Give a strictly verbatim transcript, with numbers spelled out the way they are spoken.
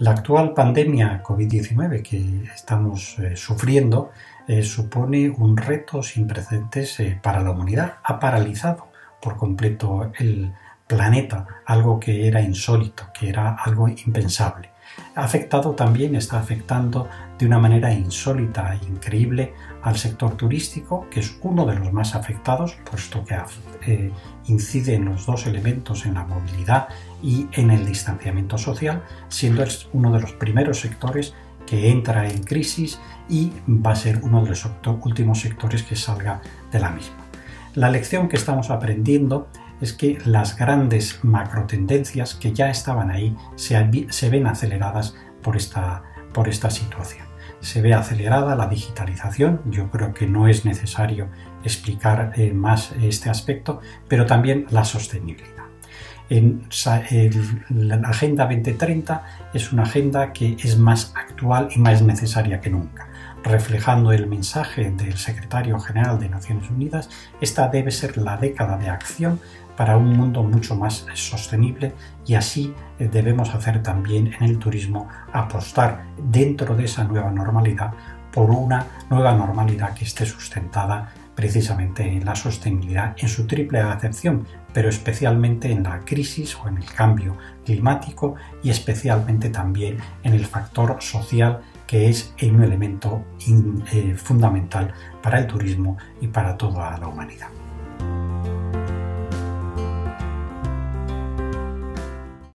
La actual pandemia COVID diecinueve que estamos eh, sufriendo eh, supone un reto sin precedentes eh, para la humanidad. Ha paralizado por completo el planeta, algo que era insólito, que era algo impensable. Ha afectado también, está afectando de una manera insólita e increíble al sector turístico, que es uno de los más afectados, puesto que eh, incide en los dos elementos, en la movilidad y en el distanciamiento social, siendo uno de los primeros sectores que entra en crisis y va a ser uno de los últimos sectores que salga de la misma. La lección que estamos aprendiendo es que las grandes macrotendencias que ya estaban ahí se, se ven aceleradas por esta, por esta situación. Se ve acelerada la digitalización, yo creo que no es necesario explicar eh, más este aspecto, pero también la sostenibilidad. En, el, la Agenda veinte treinta es una agenda que es más actual y más necesaria que nunca. Reflejando el mensaje del secretario general de Naciones Unidas, esta debe ser la década de acción para un mundo mucho más sostenible, y así debemos hacer también en el turismo, apostar dentro de esa nueva normalidad por una nueva normalidad que esté sustentada precisamente en la sostenibilidad en su triple acepción, pero especialmente en la crisis o en el cambio climático, y especialmente también en el factor social, que es un elemento in, eh, fundamental para el turismo y para toda la humanidad.